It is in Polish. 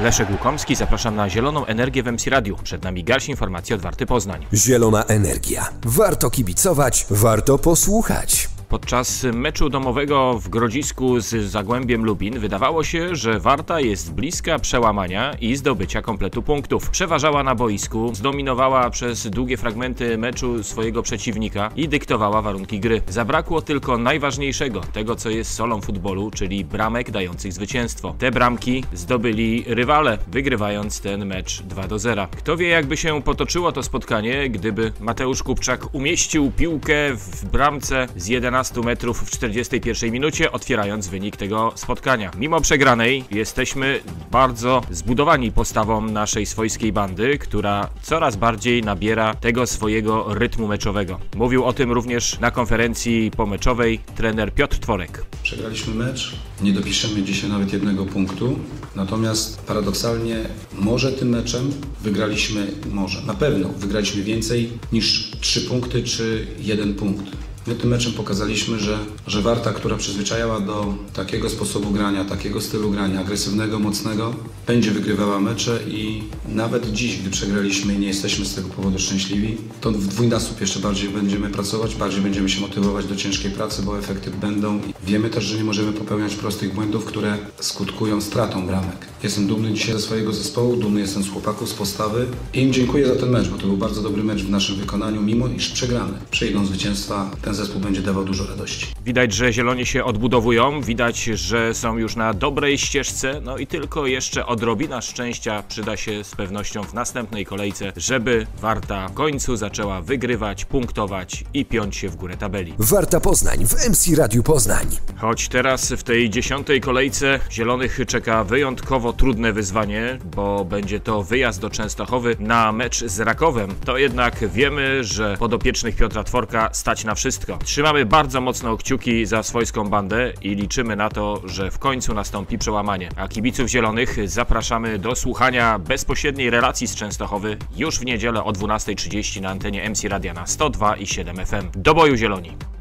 Leszek Łukomski, zapraszam na Zieloną Energię w MC Radiu. Przed nami garść informacji od Warty Poznań. Zielona Energia. Warto kibicować, warto posłuchać. Podczas meczu domowego w Grodzisku z Zagłębiem Lubin wydawało się, że Warta jest bliska przełamania i zdobycia kompletu punktów. Przeważała na boisku, zdominowała przez długie fragmenty meczu swojego przeciwnika i dyktowała warunki gry. Zabrakło tylko najważniejszego, tego co jest solą futbolu, czyli bramek dających zwycięstwo. Te bramki zdobyli rywale, wygrywając ten mecz 2-0. Kto wie, jakby się potoczyło to spotkanie, gdyby Mateusz Kupczak umieścił piłkę w bramce z 11 metrów w 41 minucie, otwierając wynik tego spotkania. Mimo przegranej jesteśmy bardzo zbudowani postawą naszej swojskiej bandy, która coraz bardziej nabiera tego swojego rytmu meczowego. Mówił o tym również na konferencji pomeczowej trener Piotr Tworek. Przegraliśmy mecz, nie dopiszemy dzisiaj nawet jednego punktu, natomiast paradoksalnie może tym meczem na pewno wygraliśmy więcej niż 3 punkty czy 1 punkt. My tym meczem pokazaliśmy, że Warta, która przyzwyczajała do takiego sposobu grania, takiego stylu grania, agresywnego, mocnego, będzie wygrywała mecze i nawet dziś, gdy przegraliśmy i nie jesteśmy z tego powodu szczęśliwi, to w dwójnasób jeszcze bardziej będziemy pracować, bardziej będziemy się motywować do ciężkiej pracy, bo efekty będą. Wiemy też, że nie możemy popełniać prostych błędów, które skutkują stratą bramek. Jestem dumny dzisiaj ze swojego zespołu, dumny jestem z chłopaków, z postawy i im dziękuję za ten mecz, bo to był bardzo dobry mecz w naszym wykonaniu, mimo iż przegrany. Przyjdą zwycięstwa, ten zespół będzie dawał dużo radości. Widać, że zieloni się odbudowują, widać, że są już na dobrej ścieżce, no i tylko jeszcze odrobina szczęścia przyda się z pewnością w następnej kolejce, żeby Warta w końcu zaczęła wygrywać, punktować i piąć się w górę tabeli. Warta Poznań w MC Radiu Poznań. Choć teraz w tej 10. kolejce zielonych czeka wyjątkowo trudne wyzwanie, bo będzie to wyjazd do Częstochowy na mecz z Rakowem, to jednak wiemy, że podopiecznych Piotra Tworka stać na wszystko. Trzymamy bardzo mocno kciuki za swojską bandę i liczymy na to, że w końcu nastąpi przełamanie. A kibiców zielonych zapraszamy do słuchania bezpośredniej relacji z Częstochowy już w niedzielę o 12:30 na antenie MC Radia na 102,7 FM. Do boju zieloni!